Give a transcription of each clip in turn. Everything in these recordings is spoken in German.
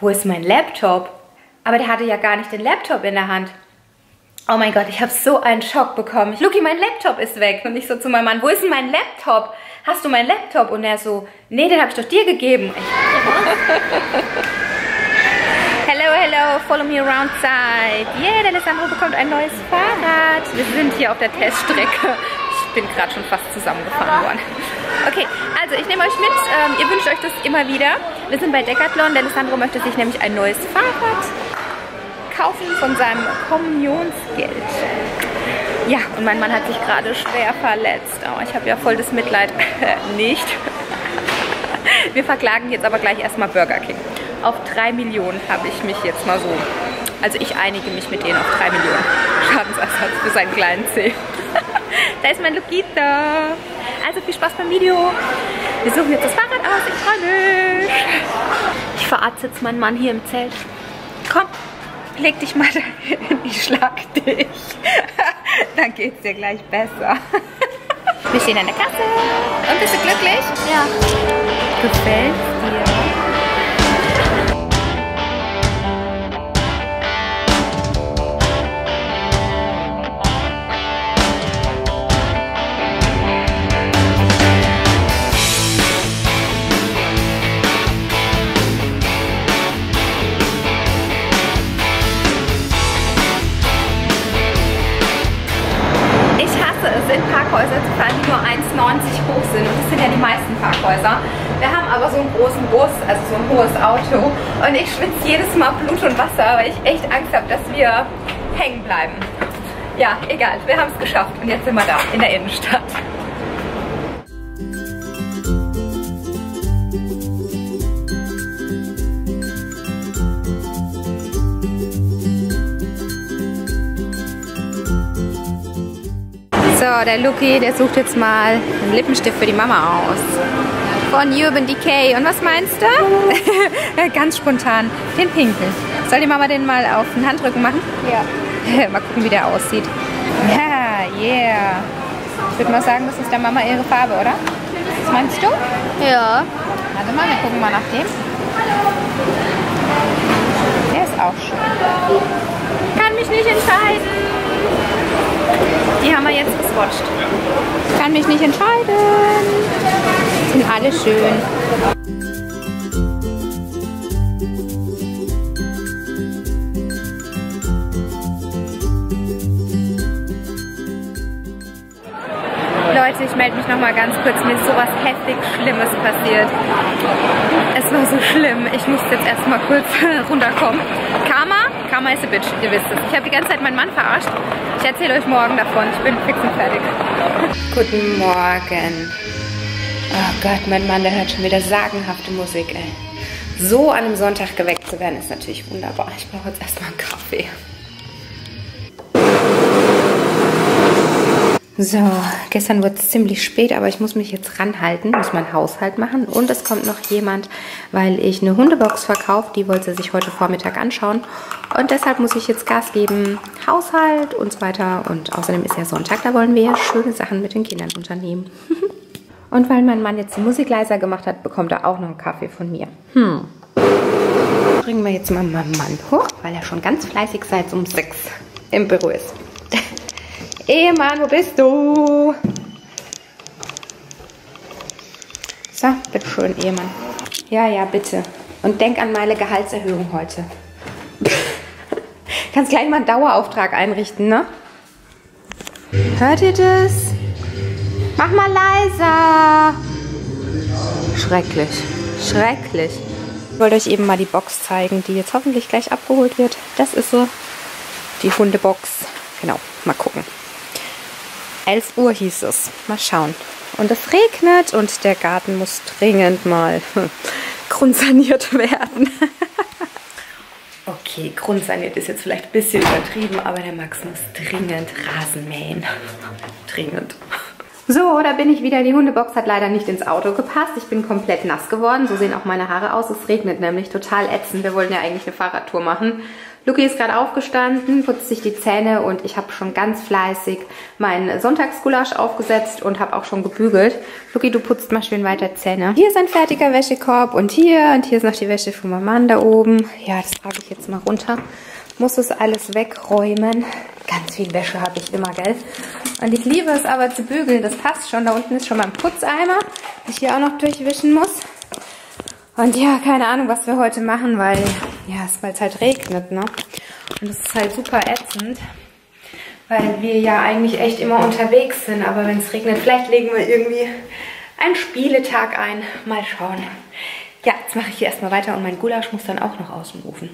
wo ist mein Laptop? Aber der hatte ja gar nicht den Laptop in der Hand. Oh mein Gott, ich habe so einen Schock bekommen. Luki, mein Laptop ist weg. Und ich so zu meinem Mann, wo ist denn mein Laptop? Hast du meinen Laptop? Und er so, nee, den habe ich doch dir gegeben. Hello, hello, follow me around side. Yeah, der Alessandro bekommt ein neues Fahrrad. Wir sind hier auf der Teststrecke. Ich bin gerade schon fast zusammengefahren worden. Okay, also ich nehme euch mit. Ihr wünscht euch das immer wieder. Wir sind bei Decathlon. Der Alessandro möchte sich nämlich ein neues Fahrrad kaufen von seinem Kommunionsgeld. Ja, und mein Mann hat sich gerade schwer verletzt. Oh, ich habe ja voll das Mitleid. Nicht. Wir verklagen jetzt aber gleich erstmal Burger King. Auf 3 Millionen habe ich mich jetzt mal so... Also ich einige mich mit denen auf 3 Millionen Schadensersatz für seinen kleinen Zeh. Da ist mein Lukita. Also viel Spaß beim Video. Wir suchen jetzt das Fahrrad aus. Ich freue mich. Ich verarzte jetzt meinen Mann hier im Zelt. Komm, leg dich mal dahin. Ich schlag dich. Dann geht's dir gleich besser. Wir stehen an der Kasse. Und bist du glücklich? Ja. Gefällt's dir? Es in Parkhäuser zu fahren, die nur 1,90 hoch sind. Und das sind ja die meisten Parkhäuser. Wir haben aber so einen großen Bus, also so ein hohes Auto. Und ich schwitze jedes Mal Blut und Wasser, weil ich echt Angst habe, dass wir hängen bleiben. Ja, egal, wir haben es geschafft. Und jetzt sind wir da, in der Innenstadt. So, der Luki, der sucht jetzt mal einen Lippenstift für die Mama aus. Von Urban Decay. Und was meinst du? Ganz spontan. Den pinken. Soll die Mama den mal auf den Handrücken machen? Ja. Mal gucken, wie der aussieht. Ja, yeah. Ich würde mal sagen, das ist der Mama ihre Farbe, oder? Was meinst du? Ja. Warte mal, wir gucken mal nach dem. Der ist auch schön. Kann mich nicht entscheiden. Die haben wir jetzt geswatcht. Ich kann mich nicht entscheiden. Sind alle schön. Leute, ich melde mich noch mal ganz kurz. Mir ist sowas heftig Schlimmes passiert. Es war so schlimm. Ich musste jetzt erstmal kurz runterkommen. Karma ist a bitch, ihr wisst es. Ich habe die ganze Zeit meinen Mann verarscht. Ich erzähle euch morgen davon. Ich bin fix und fertig. Guten Morgen. Oh Gott, mein Mann, der hört schon wieder sagenhafte Musik, ey. So an einem Sonntag geweckt zu werden, ist natürlich wunderbar. Ich brauche jetzt erstmal einen Kaffee. So, gestern wurde es ziemlich spät, aber ich muss mich jetzt ranhalten, muss meinen Haushalt machen. Und es kommt noch jemand, weil ich eine Hundebox verkaufe. Die wollte sie sich heute Vormittag anschauen. Und deshalb muss ich jetzt Gas geben, Haushalt und so weiter. Und außerdem ist ja Sonntag, da wollen wir ja schöne Sachen mit den Kindern unternehmen. Und weil mein Mann jetzt die Musik leiser gemacht hat, bekommt er auch noch einen Kaffee von mir. Bringen wir jetzt mal meinen Mann hoch, weil er schon ganz fleißig seit um 6 im Büro ist. Ehemann, wo bist du? So, bitteschön, Ehemann. Ja, ja, bitte. Und denk an meine Gehaltserhöhung heute. Kannst gleich mal einen Dauerauftrag einrichten, ne? Hört ihr das? Mach mal leiser. Schrecklich. Schrecklich. Ich wollte euch eben mal die Box zeigen, die jetzt hoffentlich gleich abgeholt wird. Das ist so die Hundebox. Genau, mal gucken. 11 Uhr hieß es. Mal schauen. Und es regnet und der Garten muss dringend mal grundsaniert werden. Okay, grundsaniert ist jetzt vielleicht ein bisschen übertrieben, aber der Max muss dringend Rasen mähen. Dringend. So, da bin ich wieder. Die Hundebox hat leider nicht ins Auto gepasst. Ich bin komplett nass geworden. So sehen auch meine Haare aus. Es regnet nämlich total ätzend. Wir wollten ja eigentlich eine Fahrradtour machen. Luki ist gerade aufgestanden, putzt sich die Zähne und ich habe schon ganz fleißig meinen Sonntagsgulasch aufgesetzt und habe auch schon gebügelt. Luki, du putzt mal schön weiter Zähne. Hier ist ein fertiger Wäschekorb und hier ist noch die Wäsche von meinem Mann da oben. Ja, das trage ich jetzt mal runter. Muss das alles wegräumen. Ganz viel Wäsche habe ich immer, gell? Und ich liebe es aber zu bügeln, das passt schon. Da unten ist schon mein Putzeimer, den ich hier auch noch durchwischen muss. Und ja, keine Ahnung, was wir heute machen, weil es halt regnet, ne? Und das ist halt super ätzend, weil wir ja eigentlich echt immer unterwegs sind. Aber wenn es regnet, vielleicht legen wir irgendwie einen Spieletag ein. Mal schauen. Ja, jetzt mache ich hier erstmal weiter und mein Gulasch muss dann auch noch außen rufen.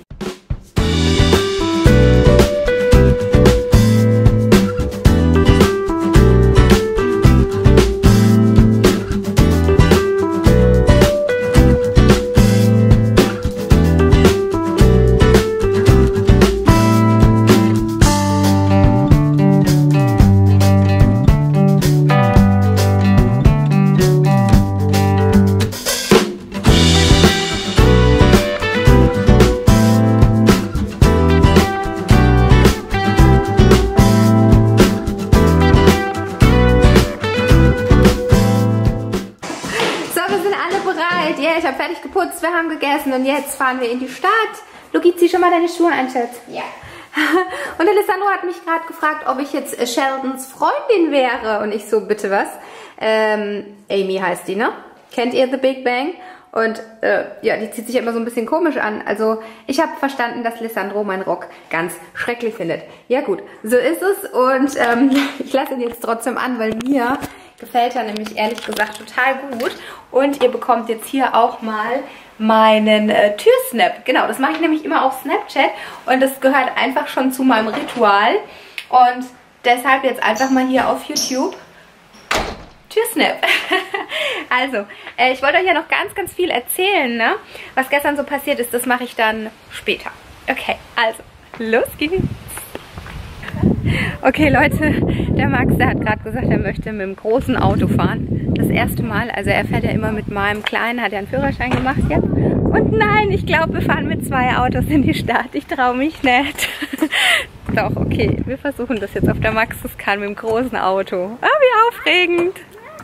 Ich habe fertig geputzt, wir haben gegessen und jetzt fahren wir in die Stadt. Luki, zieh schon mal deine Schuhe an, Schatz. Ja. Und Alessandro hat mich gerade gefragt, ob ich jetzt Sheldons Freundin wäre. Und ich so, bitte was? Amy heißt die, ne? Kennt ihr The Big Bang? Und ja, die zieht sich immer so ein bisschen komisch an. Also ich habe verstanden, dass Alessandro meinen Rock ganz schrecklich findet. Ja gut, so ist es. Und ich lasse ihn jetzt trotzdem an, weil mir gefällt er nämlich ehrlich gesagt total gut. Und ihr bekommt jetzt hier auch mal meinen Türsnap. Genau, das mache ich nämlich immer auf Snapchat. Und das gehört einfach schon zu meinem Ritual. Und deshalb jetzt einfach mal hier auf YouTube Türsnap. Also, ich wollte euch ja noch ganz viel erzählen, ne? Was gestern so passiert ist, das mache ich dann später. Okay, also, los geht's. Okay, Leute, der Max, der hat gerade gesagt, er möchte mit dem großen Auto fahren. Das erste Mal, also er fährt ja immer mit meinem Kleinen, hat ja einen Führerschein gemacht jetzt. Und nein, ich glaube, wir fahren mit 2 Autos in die Stadt. Ich traue mich nicht. Doch, okay, wir versuchen das jetzt, ob der Max das kann mit dem großen Auto. Ah, wie aufregend.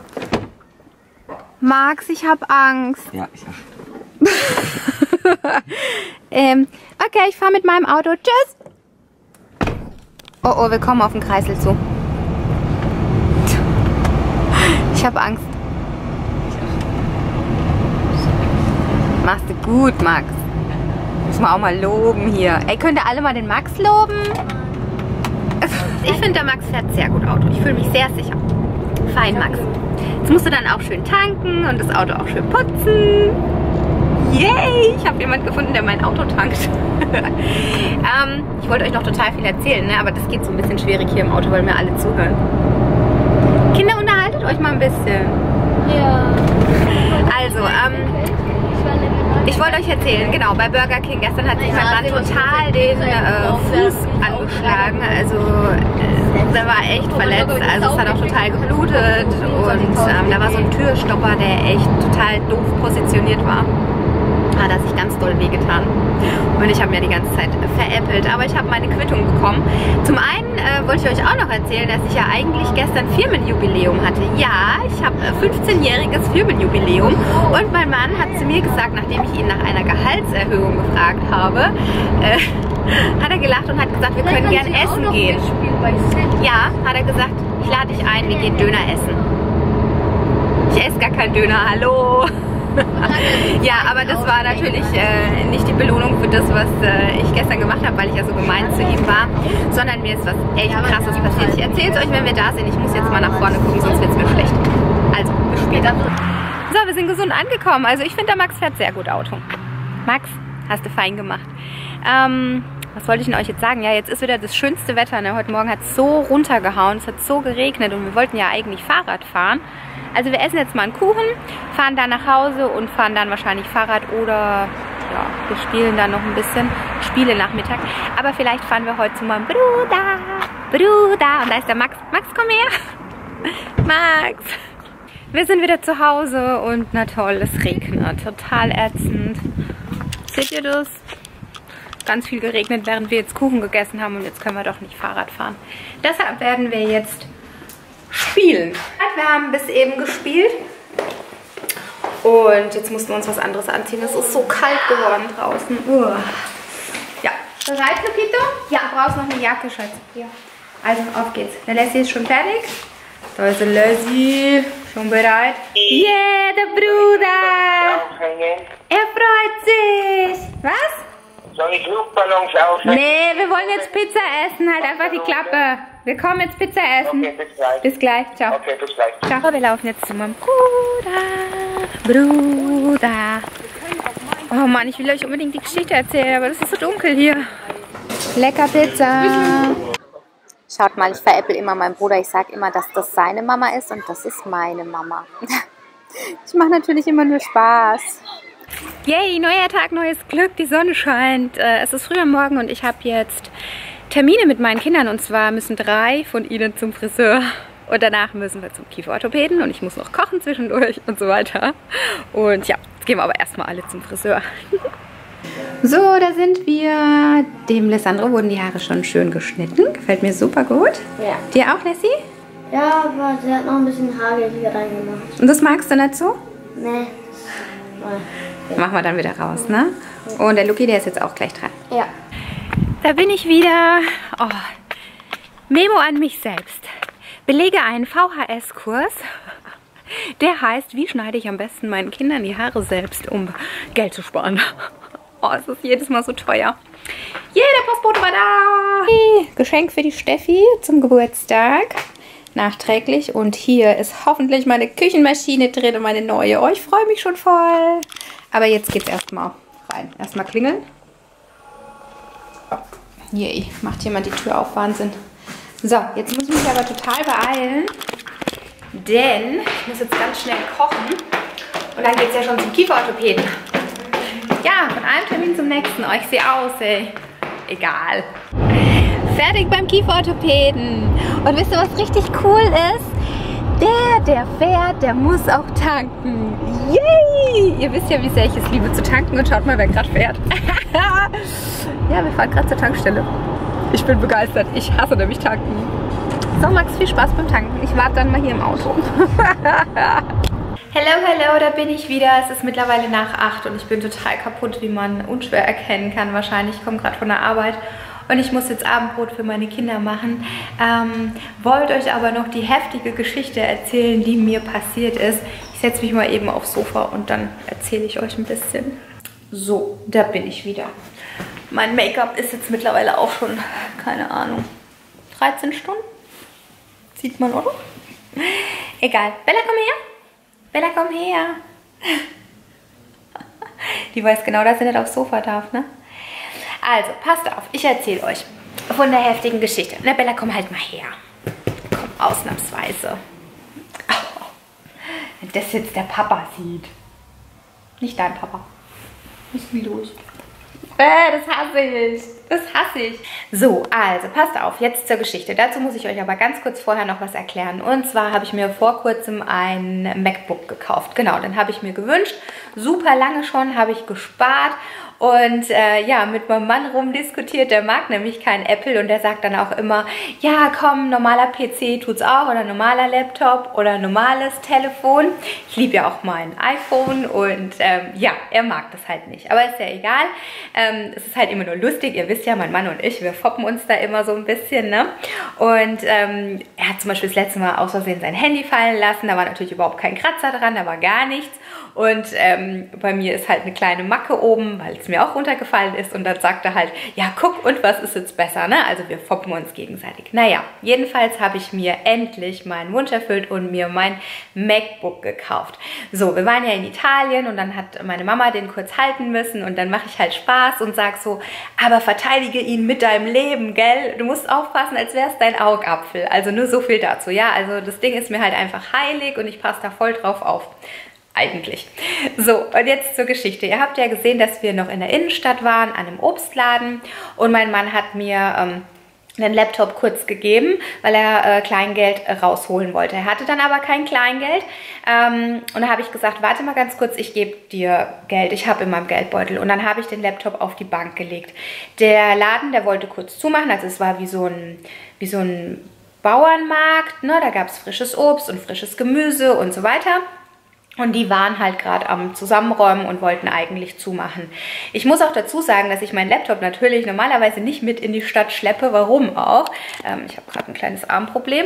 Max, ich habe Angst. Ja, ich auch. Okay, ich fahre mit meinem Auto. Tschüss. Oh, oh, wir kommen auf den Kreisel zu. Ich habe Angst. Machst du gut, Max. Muss man auch mal loben hier. Ey, könnt ihr alle mal den Max loben? Ich finde, der Max fährt sehr gut Auto. Ich fühle mich sehr sicher. Fein, Max. Jetzt musst du dann auch schön tanken und das Auto auch schön putzen. Yay! Ich habe jemanden gefunden, der mein Auto tankt. Ich wollte euch noch total viel erzählen, ne? Aber das geht so ein bisschen schwierig hier im Auto, weil mir alle zuhören. Kinder, unterhaltet euch mal ein bisschen. Ja. Also, ich wollte euch erzählen, genau, bei Burger King. Gestern hat sich mein Mann total den Fuß angeschlagen. Also, der war echt verletzt. Also, es hat auch total geblutet. Und da war so ein Türstopper, der echt total doof positioniert war. Hat er sich ganz doll wehgetan. Und ich habe mir die ganze Zeit veräppelt. Aber ich habe meine Quittung bekommen. Zum einen wollte ich euch auch noch erzählen, dass ich ja eigentlich gestern Firmenjubiläum hatte. Ja, ich habe 15-jähriges Firmenjubiläum. Und mein Mann hat zu mir gesagt, nachdem ich ihn nach einer Gehaltserhöhung gefragt habe, hat er gelacht und hat gesagt, wir können gern essen gehen. Ja, hat er gesagt, ich lade dich ein, wir gehen Döner essen. Ich esse gar keinen Döner, hallo. Ja, aber das war natürlich nicht die Belohnung für das, was ich gestern gemacht habe, weil ich ja so gemein zu ihm war, sondern mir ist was echt Krasses passiert. Ich erzähle es euch, wenn wir da sind. Ich muss jetzt mal nach vorne gucken, sonst wird es mir schlecht. Also, bis später. So, wir sind gesund angekommen. Also ich finde, der Max fährt sehr gut Auto. Max, hast du fein gemacht. Was wollte ich denn euch jetzt sagen? Ja, jetzt ist wieder das schönste Wetter. Ne? Heute Morgen hat es so runtergehauen, es hat so geregnet und wir wollten ja eigentlich Fahrrad fahren. Also wir essen jetzt mal einen Kuchen, fahren dann nach Hause und fahren dann wahrscheinlich Fahrrad oder ja, wir spielen dann noch ein bisschen Spiele-Nachmittag. Aber vielleicht fahren wir heute zu meinem Bruder. Und da ist der Max. Max, komm her. Max. Wir sind wieder zu Hause und na toll, es regnet. Total ätzend. Seht ihr das? ganz viel geregnet, während wir jetzt Kuchen gegessen haben und jetzt können wir doch nicht Fahrrad fahren. Deshalb werden wir jetzt spielen. Wir haben bis eben gespielt und jetzt mussten wir uns was anderes anziehen. Es ist so kalt geworden draußen. Ja, bereit, Lupito? Ja, du brauchst noch eine Jacke, Schatz. Ja. Also, auf geht's. Der Lassie ist schon fertig. Da ist der Lassie schon bereit. Yeah, der Bruder! Er freut sich. Was? Soll ich Luftballons aufhängen? Nee, wir wollen jetzt Pizza essen. Halt einfach die Klappe. Wir kommen jetzt Pizza essen. Okay, bis gleich. Bis gleich. Ciao. Okay, bis gleich. Ciao. Wir laufen jetzt zu meinem Bruder. Oh Mann, ich will euch unbedingt die Geschichte erzählen, aber das ist so dunkel hier. Lecker Pizza. Schaut mal, ich veräpple immer meinen Bruder. Ich sage immer, dass das seine Mama ist und das ist meine Mama. Ich mache natürlich immer nur Spaß. Yay, neuer Tag, neues Glück, die Sonne scheint. Es ist früh am Morgen und ich habe jetzt Termine mit meinen Kindern. Und zwar müssen 3 von ihnen zum Friseur. Und danach müssen wir zum Kieferorthopäden und ich muss noch kochen zwischendurch und so weiter. Und ja, jetzt gehen wir aber erstmal alle zum Friseur. So, da sind wir. Dem Alessandro wurden die Haare schon schön geschnitten. Gefällt mir super gut. Ja. Dir auch, Lassie? Ja, aber sie hat noch ein bisschen Haargel hier reingemacht. Und das magst du nicht so? Nee. Machen wir dann wieder raus, ne? Und der Luki, der ist jetzt auch gleich dran. Ja. Da bin ich wieder. Oh. Memo an mich selbst. Belege einen VHS-Kurs. Der heißt, wie schneide ich am besten meinen Kindern die Haare selbst, um Geld zu sparen. Oh, es ist jedes Mal so teuer. Yeah, der Postbote war da. Hey, Geschenk für die Steffi zum Geburtstag. Nachträglich. Und hier ist hoffentlich meine Küchenmaschine drin und meine neue. Oh, ich freue mich schon voll. Aber jetzt geht's erstmal rein. Erstmal klingeln. Yay, macht jemand die Tür auf. Wahnsinn. So, jetzt muss ich mich aber total beeilen. Denn ich muss jetzt ganz schnell kochen. Und dann geht es ja schon zum Kieferorthopäden. Ja, von einem Termin zum nächsten. Oh, ich sehe aus, ey. Egal. Fertig beim Kieferorthopäden. Und wisst ihr, was richtig cool ist? Der fährt, der muss auch tanken. Yay! Ihr wisst ja, wie sehr ich es liebe zu tanken. Und schaut mal, wer gerade fährt. Ja, wir fahren gerade zur Tankstelle. Ich bin begeistert. Ich hasse nämlich tanken. So, Max, viel Spaß beim Tanken. Ich warte dann mal hier im Auto. Hello, da bin ich wieder. Es ist mittlerweile nach 8 und ich bin total kaputt, wie man unschwer erkennen kann wahrscheinlich. Ich komme gerade von der Arbeit und ich muss jetzt Abendbrot für meine Kinder machen. Wollte euch aber noch die heftige Geschichte erzählen, die mir passiert ist. Ich setze mich mal eben aufs Sofa und dann erzähle ich euch ein bisschen. So, da bin ich wieder. Mein Make-up ist jetzt mittlerweile auch schon, keine Ahnung, 13 Stunden? Sieht man, oder? Egal. Bella, komm her. Bella, komm her. Die weiß genau, dass sie nicht aufs Sofa darf, ne? Also, passt auf. Ich erzähle euch von der heftigen Geschichte. Na, Bella, komm halt mal her. Komm, ausnahmsweise. Oh, wenn das jetzt der Papa sieht. Nicht dein Papa. Was ist denn los? Das hasse ich. Das hasse ich. So, also passt auf, jetzt zur Geschichte. Dazu muss ich euch aber ganz kurz vorher noch was erklären. Und zwar habe ich mir vor kurzem ein MacBook gekauft. Genau, den habe ich mir gewünscht. Super lange schon, habe ich gespart. Und ja, mit meinem Mann rumdiskutiert, der mag nämlich kein Apple und der sagt dann auch immer, ja komm, normaler PC tut's auch oder normaler Laptop oder normales Telefon. Ich liebe ja auch mein iPhone und ja, er mag das halt nicht. Aber ist ja egal, es ist halt immer nur lustig, ihr wisst ja, mein Mann und ich, wir foppen uns da immer so ein bisschen, ne? Und er hat zum Beispiel das letzte Mal aus Versehen sein Handy fallen lassen, da war natürlich überhaupt kein Kratzer dran, da war gar nichts. Und bei mir ist halt eine kleine Macke oben, weil es mir auch runtergefallen ist. Und dann sagt er halt, ja guck, und was ist jetzt besser, ne? Also wir foppen uns gegenseitig. Naja, jedenfalls habe ich mir endlich meinen Wunsch erfüllt und mir mein MacBook gekauft. So, wir waren ja in Italien und dann hat meine Mama den kurz halten müssen. Und dann mache ich halt Spaß und sage so, aber verteidige ihn mit deinem Leben, gell? Du musst aufpassen, als wäre es dein Augapfel. Also nur so viel dazu, ja? Also das Ding ist mir halt einfach heilig und ich passe da voll drauf auf. Eigentlich. So, und jetzt zur Geschichte. Ihr habt ja gesehen, dass wir noch in der Innenstadt waren, an einem Obstladen. Und mein Mann hat mir den Laptop kurz gegeben, weil er Kleingeld rausholen wollte. Er hatte dann aber kein Kleingeld und da habe ich gesagt, warte mal ganz kurz, ich gebe dir Geld, ich habe in meinem Geldbeutel. Und dann habe ich den Laptop auf die Bank gelegt. Der Laden, der wollte kurz zumachen, also es war wie so ein Bauernmarkt, ne? Da gab es frisches Obst und frisches Gemüse und so weiter. Und die waren halt gerade am Zusammenräumen und wollten eigentlich zumachen. Ich muss auch dazu sagen, dass ich meinen Laptop natürlich normalerweise nicht mit in die Stadt schleppe. Warum auch? Ich habe gerade ein kleines Armproblem.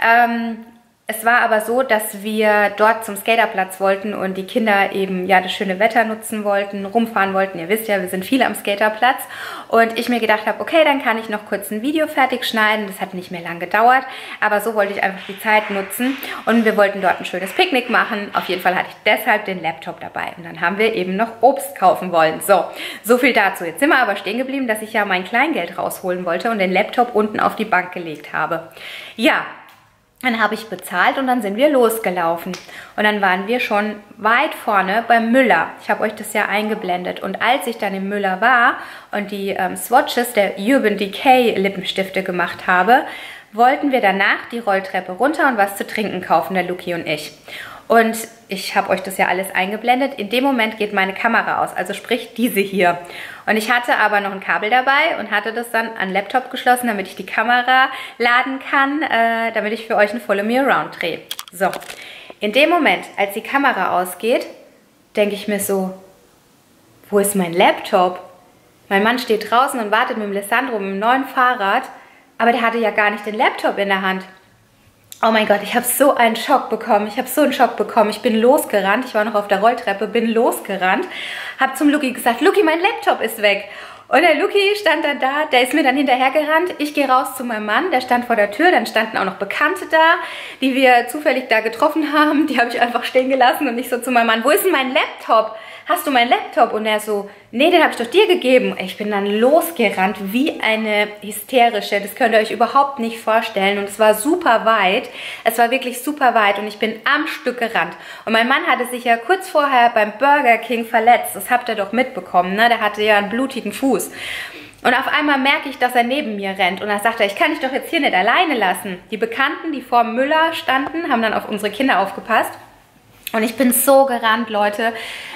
Es war aber so, dass wir dort zum Skaterplatz wollten und die Kinder eben ja das schöne Wetter nutzen wollten, rumfahren wollten. Ihr wisst ja, wir sind viele am Skaterplatz. Und ich mir gedacht habe, okay, dann kann ich noch kurz ein Video fertig schneiden. Das hat nicht mehr lang gedauert, aber so wollte ich einfach die Zeit nutzen. Und wir wollten dort ein schönes Picknick machen. Auf jeden Fall hatte ich deshalb den Laptop dabei. Und dann haben wir eben noch Obst kaufen wollen. So viel dazu. Jetzt sind wir aber stehen geblieben, dass ich ja mein Kleingeld rausholen wollte und den Laptop unten auf die Bank gelegt habe. Ja. Dann habe ich bezahlt und dann sind wir losgelaufen. Und dann waren wir schon weit vorne beim Müller. Ich habe euch das ja eingeblendet. Und als ich dann im Müller war und die Swatches der Urban Decay Lippenstifte gemacht habe, wollten wir danach die Rolltreppe runter und was zu trinken kaufen, der Luki und ich. Und ich habe euch das ja alles eingeblendet. In dem Moment geht meine Kamera aus, also sprich diese hier. Und ich hatte aber noch ein Kabel dabei und hatte das dann an den Laptop geschlossen, damit ich die Kamera laden kann, damit ich für euch ein Follow Me Around drehe. So, in dem Moment, als die Kamera ausgeht, denke ich mir so, wo ist mein Laptop? Mein Mann steht draußen und wartet mit dem Alessandro mit dem neuen Fahrrad, aber der hatte ja gar nicht den Laptop in der Hand. Oh mein Gott, ich habe so einen Schock bekommen. Ich bin losgerannt. Ich war noch auf der Rolltreppe, bin losgerannt. Habe zum Luki gesagt, Luki, mein Laptop ist weg. Und der Luki stand dann da, der ist mir dann hinterhergerannt. Ich gehe raus zu meinem Mann, der stand vor der Tür. Dann standen auch noch Bekannte da, die wir zufällig da getroffen haben. Die habe ich einfach stehen gelassen und ich so zu meinem Mann, wo ist denn mein Laptop? Hast du meinen Laptop? Und er so, nee, den habe ich doch dir gegeben. Ich bin dann losgerannt wie eine Hysterische. Das könnt ihr euch überhaupt nicht vorstellen. Und es war super weit. Es war wirklich super weit und ich bin am Stück gerannt. Und mein Mann hatte sich ja kurz vorher beim Burger King verletzt. Das habt ihr doch mitbekommen, ne? Der hatte ja einen blutigen Fuß. Und auf einmal merke ich, dass er neben mir rennt. Und dann sagt er, ich kann dich doch jetzt hier nicht alleine lassen. Die Bekannten, die vor dem Müller standen, haben dann auf unsere Kinder aufgepasst. Und ich bin so gerannt, Leute.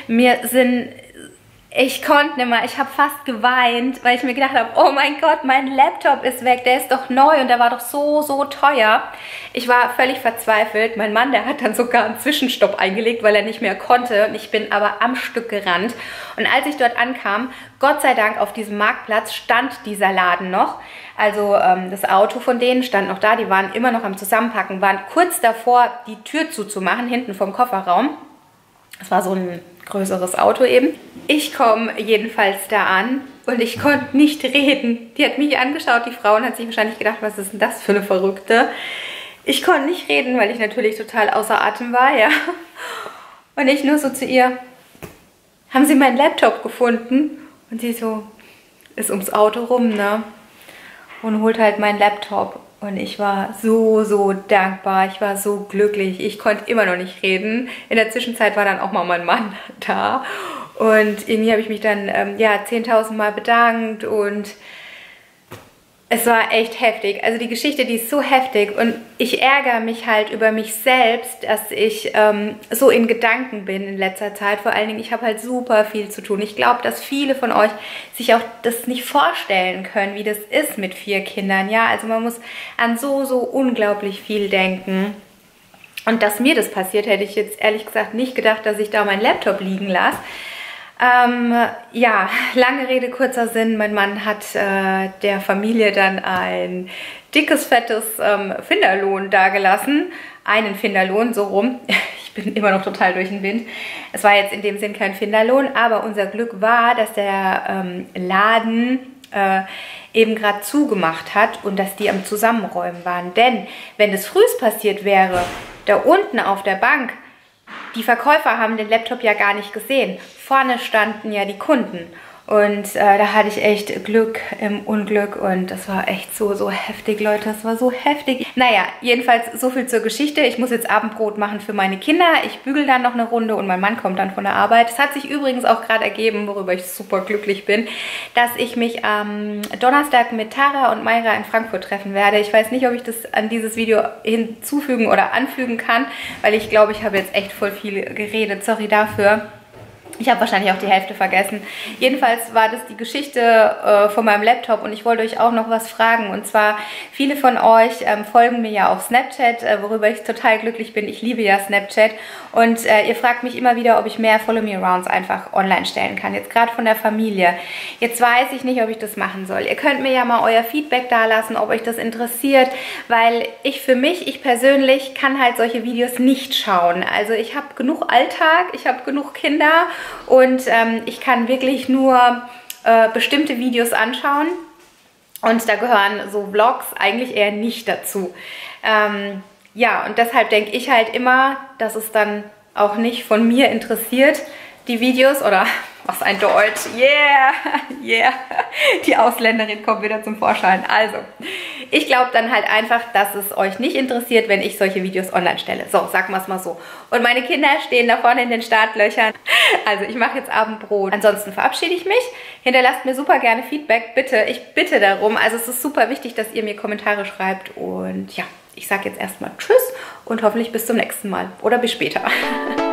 Ich konnte nicht mehr, ich habe fast geweint, weil ich mir gedacht habe, oh mein Gott, mein Laptop ist weg, der ist doch neu und der war doch so teuer. Ich war völlig verzweifelt. Mein Mann, der hat dann sogar einen Zwischenstopp eingelegt, weil er nicht mehr konnte. Und ich bin aber am Stück gerannt. Und als ich dort ankam, Gott sei Dank auf diesem Marktplatz stand dieser Laden noch. Also das Auto von denen stand noch da, die waren immer noch am Zusammenpacken, waren kurz davor, die Tür zuzumachen, hinten vom Kofferraum. Das war so ein größeres Auto eben. Ich komme jedenfalls da an und ich konnte nicht reden. Die hat mich angeschaut, die Frau, und hat sich wahrscheinlich gedacht, was ist denn das für eine Verrückte? Ich konnte nicht reden, weil ich natürlich total außer Atem war, ja. Und ich nur so zu ihr, haben Sie meinen Laptop gefunden? Und sie so, ist ums Auto rum, ne? Und holt halt meinen Laptop. Und ich war so dankbar, ich war so glücklich. Ich konnte immer noch nicht reden. In der Zwischenzeit war dann auch mal mein Mann da. Und irgendwie habe ich mich dann 10.000 Mal bedankt und es war echt heftig. Also die Geschichte, die ist so heftig und ich ärgere mich halt über mich selbst, dass ich so in Gedanken bin in letzter Zeit. Vor allen Dingen, ich habe halt super viel zu tun. Ich glaube, dass viele von euch sich auch das nicht vorstellen können, wie das ist mit 4 Kindern. Ja, also man muss an so unglaublich viel denken. Und dass mir das passiert, hätte ich jetzt ehrlich gesagt nicht gedacht, dass ich da meinen Laptop liegen lasse. Ja, lange Rede, kurzer Sinn. Mein Mann hat der Familie dann ein dickes, fettes Finderlohn dagelassen. Einen Finderlohn, so rum. Ich bin immer noch total durch den Wind. Es war jetzt in dem Sinn kein Finderlohn, aber unser Glück war, dass der Laden eben gerade zugemacht hat und dass die am Zusammenräumen waren. Denn wenn das frühs passiert wäre, da unten auf der Bank, die Verkäufer haben den Laptop ja gar nicht gesehen. Vorne standen ja die Kunden. Und da hatte ich echt Glück im Unglück und das war echt so heftig, Leute. Das war so heftig. Naja, jedenfalls so viel zur Geschichte. Ich muss jetzt Abendbrot machen für meine Kinder. Ich bügel dann noch eine Runde und mein Mann kommt dann von der Arbeit. Es hat sich übrigens auch gerade ergeben, worüber ich super glücklich bin, dass ich mich am Donnerstag mit Tara und Mayra in Frankfurt treffen werde. Ich weiß nicht, ob ich das an dieses Video hinzufügen oder anfügen kann, weil ich glaube, ich habe jetzt echt voll viel geredet. Sorry dafür. Ich habe wahrscheinlich auch die Hälfte vergessen. Jedenfalls war das die Geschichte von meinem Laptop und ich wollte euch auch noch was fragen. Und zwar, viele von euch folgen mir ja auf Snapchat, worüber ich total glücklich bin. Ich liebe ja Snapchat. Und ihr fragt mich immer wieder, ob ich mehr Follow Me Arounds einfach online stellen kann. Jetzt gerade von der Familie. Jetzt weiß ich nicht, ob ich das machen soll. Ihr könnt mir ja mal euer Feedback dalassen, ob euch das interessiert. Weil ich persönlich kann halt solche Videos nicht schauen. Also ich habe genug Alltag, ich habe genug Kinder. Und ich kann wirklich nur bestimmte Videos anschauen und da gehören so Vlogs eigentlich eher nicht dazu. Ja, und deshalb denke ich halt immer, dass es dann auch nicht von mir interessiert, die Videos, oder was ein Deutsch, yeah, die Ausländerin kommt wieder zum Vorschein. Also, ich glaube dann halt einfach, dass es euch nicht interessiert, wenn ich solche Videos online stelle. So, sagen wir es mal so. Und meine Kinder stehen da vorne in den Startlöchern. Also, ich mache jetzt Abendbrot. Ansonsten verabschiede ich mich. Hinterlasst mir super gerne Feedback, bitte. Ich bitte darum. Also, es ist super wichtig, dass ihr mir Kommentare schreibt. Und ja, ich sage jetzt erstmal Tschüss und hoffentlich bis zum nächsten Mal. Oder bis später.